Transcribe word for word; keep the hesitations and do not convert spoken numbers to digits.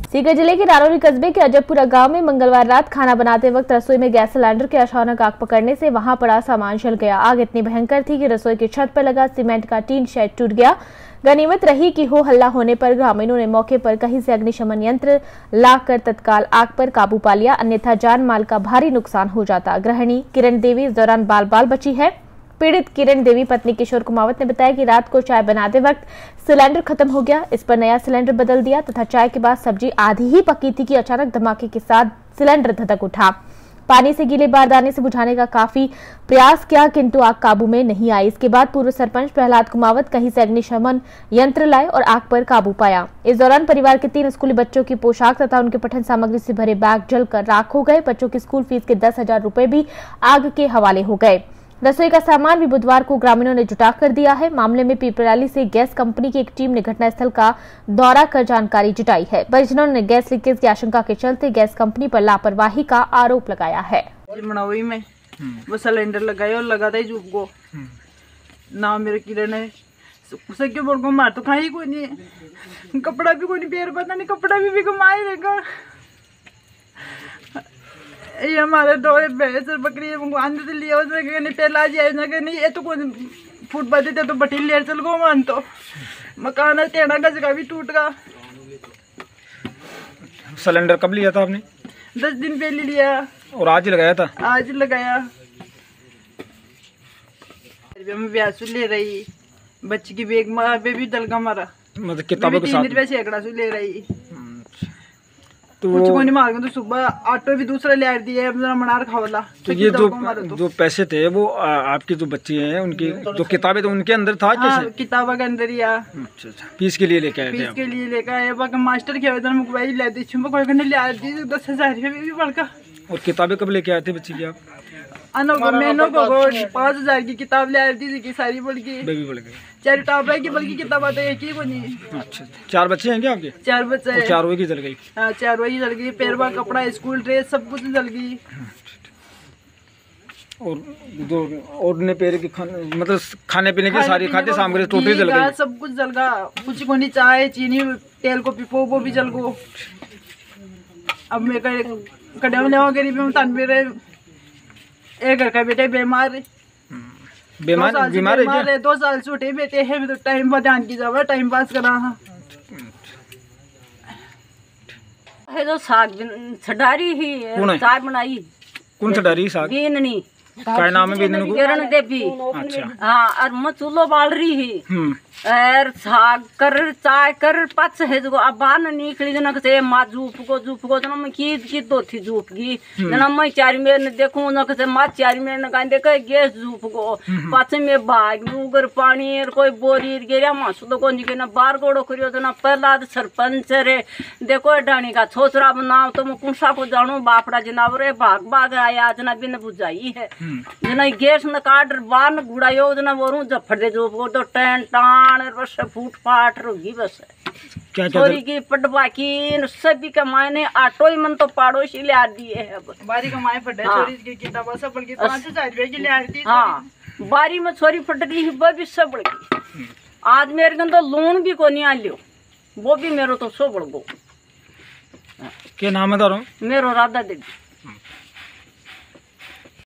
सीकर जिले के रानौली कस्बे के अजबपुरा गांव में मंगलवार रात खाना बनाते वक्त रसोई में गैस सिलेंडर के अचानक आग पकड़ने से वहां पड़ा सामान जल गया। आग इतनी भयंकर थी कि रसोई की छत पर लगा सीमेंट का टीन शेड टूट गया। गनीमत रही कि हो हल्ला होने पर ग्रामीणों ने मौके पर कहीं से अग्निशमन यंत्र लाकर तत्काल आग पर काबू पा लिया, अन्यथा जान माल का भारी नुकसान हो जाता। गृहिणी किरण देवी इस दौरान बाल बाल बची है। पीड़ित किरण देवी पत्नी किशोर कुमावत ने बताया कि रात को चाय बनाते वक्त सिलेंडर खत्म हो गया, इस पर नया सिलेंडर बदल दिया तथा चाय के बाद सब्जी आधी ही पकी थी कि अचानक धमाके के साथ सिलेंडर धधक उठा। पानी से गीले बारदाने से बुझाने का काफी प्रयास किया किंतु आग काबू में नहीं आई। इसके बाद पूर्व सरपंच प्रहलाद कुमावत कहीं से अग्निशमन यंत्र लाए और आग पर काबू पाया। इस दौरान परिवार के तीन स्कूली बच्चों की पोशाक तथा उनके पठन सामग्री से भरे बैग जलकर राख हो गए। बच्चों की स्कूल फीस के दस हजार रूपए भी आग के हवाले हो गए। रसोई का सामान भी बुधवार को ग्रामीणों ने जुटा कर दिया है। मामले में पिपराली से गैस कंपनी की एक टीम ने घटनास्थल का दौरा कर जानकारी जुटाई है। परिजनों ने गैस लीकेज की आशंका के चलते गैस कंपनी पर लापरवाही का आरोप लगाया है। मनावी में वो सिलेंडर लगाया और लगाता ही जुब को ना मेरे किरण है उसे क्यों बोल को मार तो खाई कोई नहीं है, कपड़ा भी कोई नहीं पैर पता नहीं कपड़ा भी भी कमाई रहेगा। ये हमारे दो भैंस बकरी आंधे से लिया उसने पहला जाए ना कि नहीं ये तो कोई फूट पाते थे तो बटी लेर चल गो मान तो मकान है टेढ़ा का जगह भी टूट गया। सिलेंडर कब लिया था आपने? दस दिन पहले लिया और आज ही लगाया था? आज लगाया। मैं ब्यासु ले रही बच्ची की बेग मार पे भी दलगा मारा, मतलब किताबों के साथ तीन रुपए सैकड़ा से ले रही तो कुछ को नहीं मार तो सुबह ऑटो भी दूसरा ले दिया मनार खावला। तो ये जो तो। जो पैसे थे वो आ, आपकी जो बच्ची हैं उनकी जो किताबें तो उनके अंदर था कैसे? हाँ, किताबों के अंदर ही। अच्छा अच्छा फीस के लिए लेके आए थे? फीस के लिए लेकर आए बाकी मास्टर के आवेदन मुकवाई ले दी छुपा कोई करने ले आ दी दस हजार भी बढ़का। और किताबें कब लेके आए थे बच्ची की आप? अनो को मैनो को पाँच हजार की किताब ले आई थी की सारी बोल की बेबी बोल के चार किताब है की बल्कि किताब तो एक ही को नहीं। अच्छा चार बच्चे हैं क्या आपके? चार बच्चे हैं। चार वही की जल गई? हाँ चार वही जल गई, पैरवा कपड़ा स्कूल ड्रेस सब कुछ जल गई। और जो ओढ़ने पैर की खाने मतलब खाने पीने की सारी खाद्य सामग्री टोटली जल गई? सब कुछ जल गया, कुछ को नहीं चाय चीनी तेल को पिपो वो भी जल गो। अब मैं कड़े में लेवा गरीब में तन मेरे एक घर का बेटे बीमार है। बीमार बीमार है? दो साल छोटे बेटे हैं तो टाइम पर ध्यान की जावा टाइम पास करा। है तो साग छडारी ही चाय बनाई। कौन छडारी साग? बीननी क्या नाम है बीननी को? किरण देवी। अच्छा हाँ और मैं चूल्हो बाल रही ही और साग कर चाय कर पच है जो अब बाहर न निकली जना कसे माँ जूप को जूप को जना मैं की की दो थी जूप की जना मैं चारी में न देखूं ना कसे माँ चारी में न गांधे का गैस जूप को पच में भाग उगर पानी और कोई बोरी गिरा मासू तो कौन जी ना बार गोड़ो करियो जना प्रहलाद सरपंच रे देखो डाणी का छोसरा बनाओ तो मैं कुंसा को जानू बापड़ा जनावर भाग भाग आया जना बिन बुझाई है जना गैस न काट बार न गुड़ायो जना वरू जफड़ दे जूप को तो टें टान बस फूट फाट रोगी बस क्या चोरी की पटवा की सभी कमाए ने ऑटो ही मन तो पड़ोसी ले आ दिए है बारी कमाए फटे चोरी की किताब सब बल्कि पाँच हजार रुपए की ले आ दी। हाँ बारी में चोरी फट रही है वो भी सब बल्कि आज मेरे को तो लोन भी को नहीं आ लियो वो भी मेरो तो सो बढ़ गो। क्या नाम है तारो? मेरो राधा देवी।